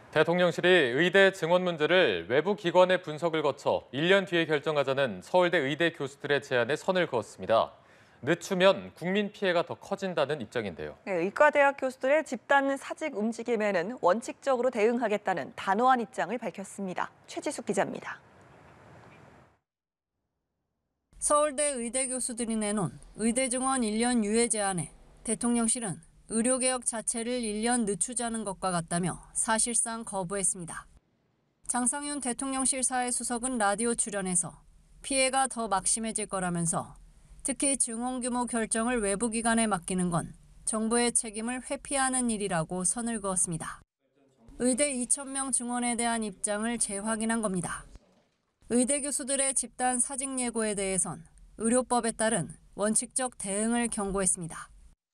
대통령실이 의대 증원 문제를 외부 기관의 분석을 거쳐 1년 뒤에 결정하자는 서울대 의대 교수들의 제안에 선을 그었습니다. 늦추면 국민 피해가 더 커진다는 입장인데요. 네, 의과대학 교수들의 집단 사직 움직임에는 원칙적으로 대응하겠다는 단호한 입장을 밝혔습니다. 최지숙 기자입니다. 서울대 의대 교수들이 내놓은 의대 증원 1년 유예 제안에 대통령실은 의료개혁 자체를 1년 늦추자는 것과 같다며 사실상 거부했습니다. 장상윤 대통령실 사회수석은 라디오 출연에서 피해가 더 막심해질 거라면서 특히 증원 규모 결정을 외부 기관에 맡기는 건 정부의 책임을 회피하는 일이라고 선을 그었습니다. 의대 2,000명 증원에 대한 입장을 재확인한 겁니다. 의대 교수들의 집단 사직 예고에 대해선 의료법에 따른 원칙적 대응을 경고했습니다.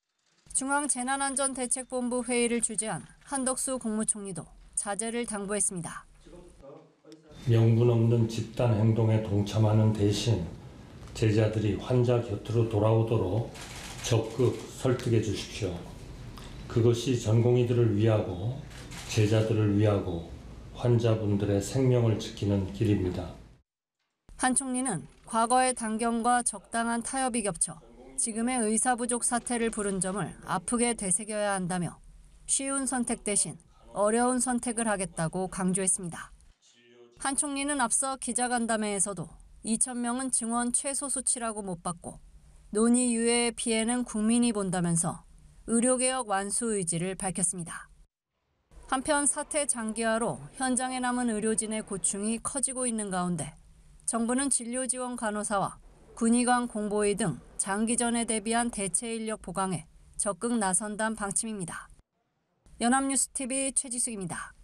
중앙재난안전대책본부 회의를 주재한 한덕수 국무총리도 자제를 당부했습니다. 명분 없는 집단 행동에 동참하는 대신 제자들이 환자 곁으로 돌아오도록 적극 설득해 주십시오. 그것이 전공의들을 위하고 제자들을 위하고 환자분들의 생명을 지키는 길입니다. 한 총리는 과거의 단견과 적당한 타협이 겹쳐 지금의 의사 부족 사태를 부른 점을 아프게 되새겨야 한다며 쉬운 선택 대신 어려운 선택을 하겠다고 강조했습니다. 한 총리는 앞서 기자간담회에서도 2,000명은 증원 최소 수치라고 못 봤고 논의 유예의 피해는 국민이 본다면서 의료개혁 완수 의지를 밝혔습니다. 한편 사태 장기화로 현장에 남은 의료진의 고충이 커지고 있는 가운데 정부는 진료지원 간호사와 군의관 공보의 등 장기전에 대비한 대체 인력 보강에 적극 나선다는 방침입니다. 연합뉴스TV 최지숙입니다.